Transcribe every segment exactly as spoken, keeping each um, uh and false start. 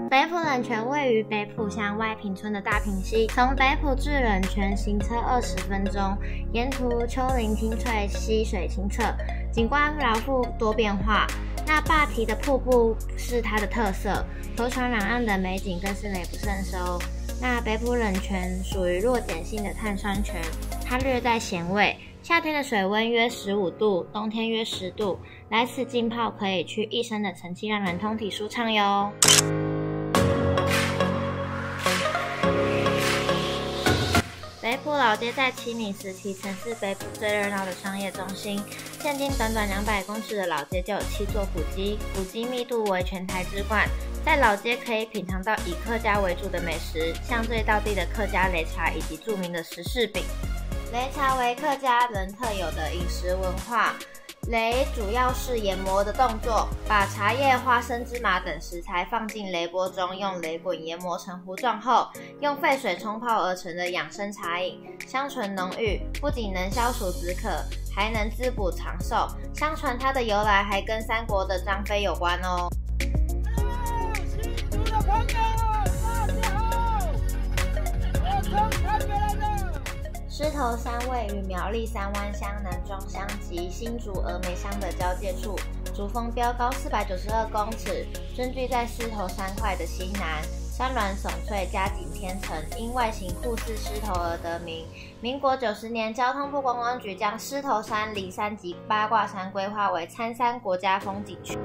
北埔冷泉位于北埔乡外坪村的大坪溪，从北埔至冷泉行车二十分钟，沿途丘陵青翠，溪水清澈，景观饶富多变化。那坝堤的瀑布是它的特色，河床两岸的美景更是美不胜收。那北埔冷泉属于弱碱性的碳酸泉，它略带咸味。夏天的水温约十五度，冬天约十度，来此浸泡可以去一身的澄气，让人通体舒畅哟。北埔老街在七零时期曾是北埔最热闹的商业中心，现今短短两百公尺的老街就有七座古迹，古迹密度为全台之冠。在老街可以品尝到以客家为主的美食，像最道地的客家擂茶以及著名的石柿饼。擂茶为客家人特有的饮食文化，擂主要是研磨的动作，把茶叶、花生、芝麻等食材放进擂钵中，用擂滚研磨成糊状后，用沸水冲泡而成的养生茶饮，香醇浓郁，不仅能消除止渴，还能滋补长寿。相传它的由来还跟三国的张飞有关哦。狮头山位于苗栗三湾乡、南庄乡及新竹峨眉乡的交界处，主峰标高四百九十二公尺，尊居在狮头山块的西南，山峦耸翠，佳景天成，因外形酷似狮头而得名。民国九十年，交通部观光局将狮头山、梨山及八卦山规划为参山国家风景区。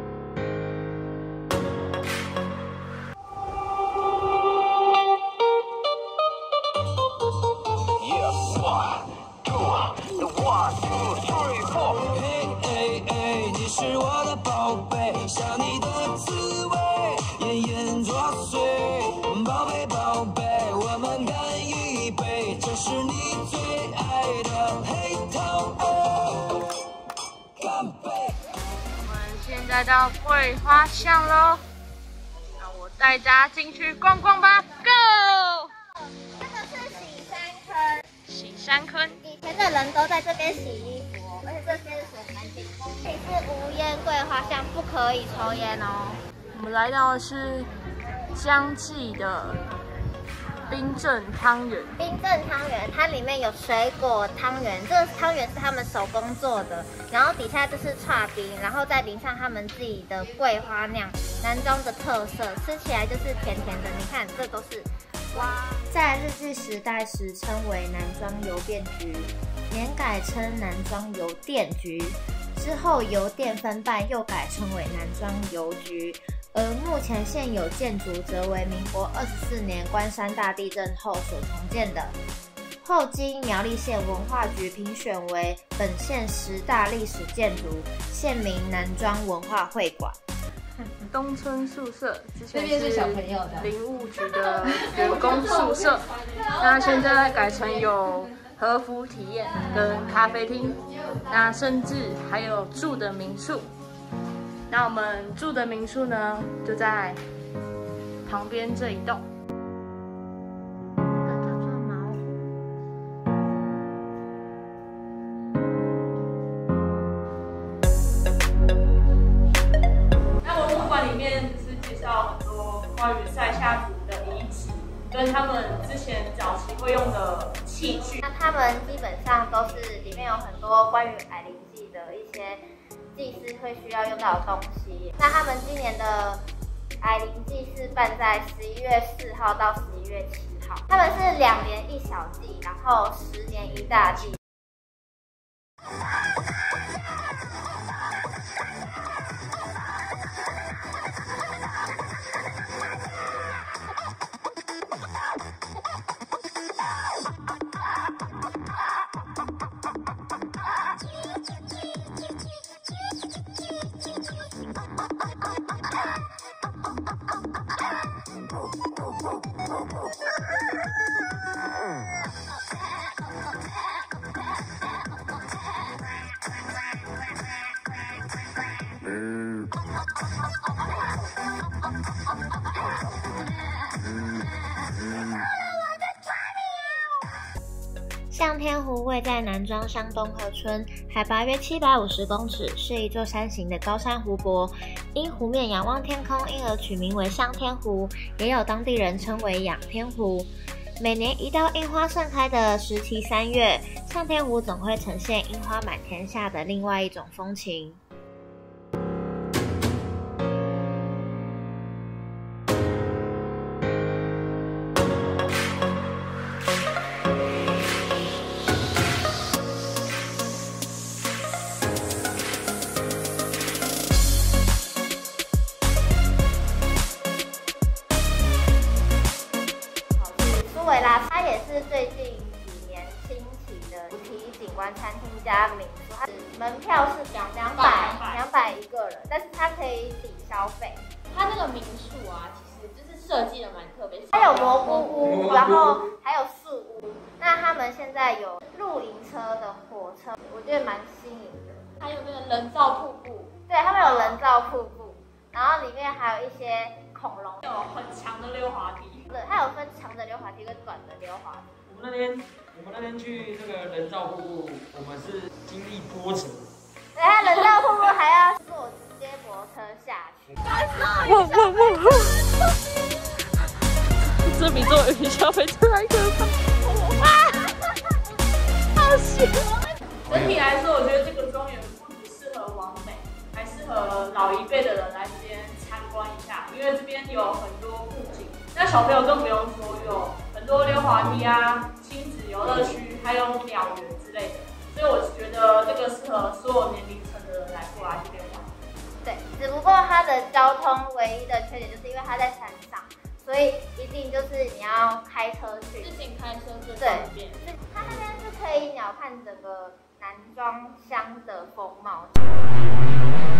是我的宝贝，想你的滋味，奄奄作祟。宝贝宝贝，我们干一杯，这是你最爱的黑桃酒。干杯！ 我们现在到桂花巷喽，让我带大家进去逛逛吧 ，Go！ 这个是洗山坑， 洗山坑， 以前的人都在这边洗衣服，而且这边水蛮清风。这里是无烟桂花巷，不可以抽烟哦。 我们来到的是江记的冰镇汤圆。 冰镇汤圆，它里面有水果汤圆，这个汤圆是他们手工做的，然后底下就是刨冰，然后再淋上他们自己的桂花酿，南庄的特色，吃起来就是甜甜的。你看，这都是哇。在日治时代时称为南庄邮电局，年改称南庄邮电局。之后邮电分办，又改称为南庄邮局，而目前现有建筑则为民国二十四年关山大地震后所重建的，后经苗栗县文化局评选为本县十大历史建筑，现名南庄文化会馆。 东村宿舍之前是小朋友的林务局的员工宿舍，那现在改成有和服体验跟咖啡厅，那甚至还有住的民宿。那我们住的民宿呢，就在旁边这一栋。那文物馆里面是介绍很多关于塞夏族的遗址，跟他们之前早期会用的器具。 那他们基本上都是里面有很多关于矮灵祭的一些祭司会需要用到的东西。那他们今年的矮灵祭是办在十一月四号到十一月七号，他们是两年一小祭，然后十年一大祭。向天湖位在南庄乡东河村，海拔约七百五十公尺，是一座山形的高山湖泊。 因湖面仰望天空，因而取名为向天湖，也有当地人称为仰天湖。每年一到樱花盛开的时期三月，向天湖总会呈现樱花满天下的另外一种风情。 它也是最近几年兴起的主题景观餐厅加民宿，它门票是两两百两百一个人，但是它可以抵消费。 它这个民宿啊，其实就是设计的蛮特别， 它有蘑菇屋，然后还有树屋。那他们现在有露营车的火车，我觉得蛮新颖的。 还有那个人造瀑布， 对，他们有人造瀑布，然后里面还有一些恐龙， 有很长的溜滑梯。 对，它有分长的溜滑梯跟短的溜滑梯。 我们那天，我们那天去这个人造瀑布，我们是经历波折。 对，它人造瀑布还要坐接驳车下去。 哇哇哇！这比坐云霄飞车还可怕！好险！ 整体来说，我觉得这个庄园不只适合网美，还适合老一辈的人来这边参观一下，因为这边有很多布景。那小朋友更不用说，有很多溜滑梯啊、亲子游乐区，还有鸟园之类的。所以我觉得这个适合所有年龄层的人来过来这边玩。 对，只不过它的交通唯一的缺点就是因为它在山上，所以一定就是你要开车去， 自行开车最对方便。 它那边是可以鸟瞰整个南庄乡的风貌。